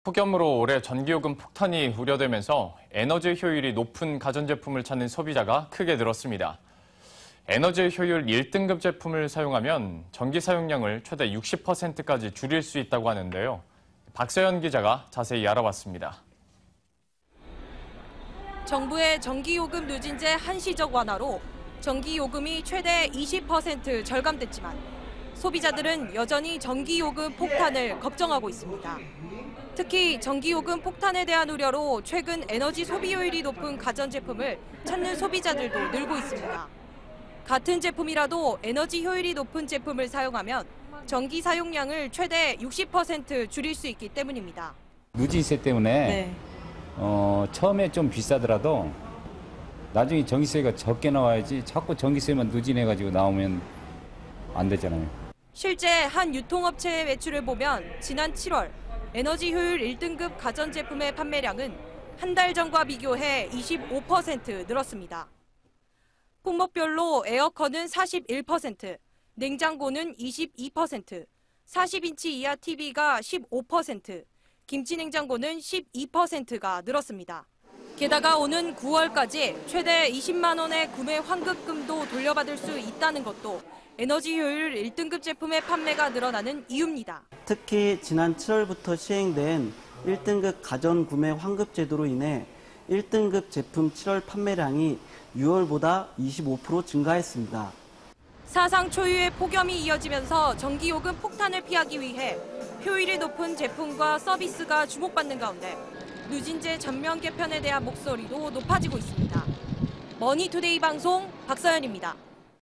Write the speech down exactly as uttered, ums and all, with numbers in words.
폭염으로 올해 전기요금 폭탄이 우려되면서 에너지 효율이 높은 가전제품을 찾는 소비자가 크게 늘었습니다. 에너지 효율 일 등급 제품을 사용하면 전기 사용량을 최대 육십 퍼센트까지 줄일 수 있다고 하는데요. 박서연 기자가 자세히 알아봤습니다. 정부의 전기요금 누진제 한시적 완화로 전기요금이 최대 이십 퍼센트 절감됐지만 소비자들은 여전히 전기요금 폭탄을 걱정하고 있습니다. 특히 전기요금 폭탄에 대한 우려로 최근 에너지 소비 효율이 높은 가전제품을 찾는 소비자들도 늘고 있습니다. 같은 제품이라도 에너지 효율이 높은 제품을 사용하면 전기 사용량을 최대 육십 퍼센트 줄일 수 있기 때문입니다. 누진세 때문에 네. 어, 처음에 좀 비싸더라도 나중에 전기세가 적게 나와야지 자꾸 전기세만 누진해가지고 나오면 안 되잖아요. 실제 한 유통업체의 매출을 보면 지난 칠월 에너지 효율 일 등급 가전제품의 판매량은 한 달 전과 비교해 이십오 퍼센트 늘었습니다. 품목별로 에어컨은 사십일 퍼센트, 냉장고는 이십이 퍼센트, 사십 인치 이하 티비가 십오 퍼센트, 김치 냉장고는 십이 퍼센트가 늘었습니다. 게다가 오는 구월까지 최대 이십만 원의 구매 환급금도 돌려받을 수 있다는 것도 에너지 효율 일 등급 제품의 판매가 늘어나는 이유입니다. 특히 지난 칠월부터 시행된 일 등급 가전 구매 환급 제도로 인해 일 등급 제품 칠월 판매량이 유월보다 이십오 퍼센트 증가했습니다. 사상 초유의 폭염이 이어지면서 전기요금 폭탄을 피하기 위해 효율이 높은 제품과 서비스가 주목받는 가운데 누진제 전면 개편에 대한 목소리도 높아지고 있습니다. 머니투데이 방송 박서연입니다.